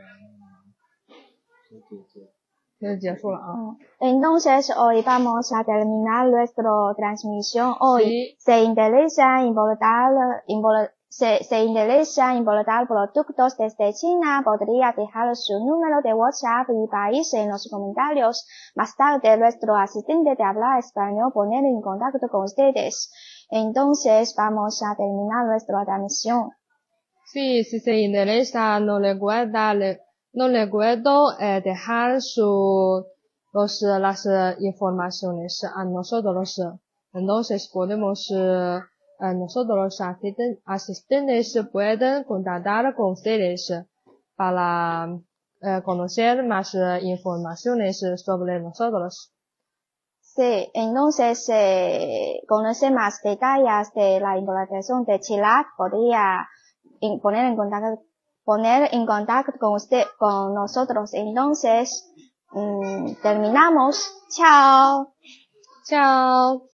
B: 就结束了啊。
A: Entonces hoy vamos a terminar nuestra transmisión. Hoy
B: sí.
A: se interesa importar, import, se, se interesa importar productos desde China. Podría dejar su número de WhatsApp y país en los comentarios. Más tarde nuestro asistente de habla español poner en contacto con ustedes. Entonces vamos a terminar nuestra transmisión.
B: Sí, si se interesa, no recuerda, le, no recuerdo eh, dejar su, los, las informaciones a nosotros. Entonces podemos, eh, nosotros los asisten, asistentes pueden contactar con ustedes para eh, conocer más informaciones sobre nosotros.
A: Sí, entonces eh, conocer más detalles de la implantación de Chilac podría en poner en contacto poner en contacto con usted con nosotros. Entonces mmm, terminamos. Chao.
B: Chao.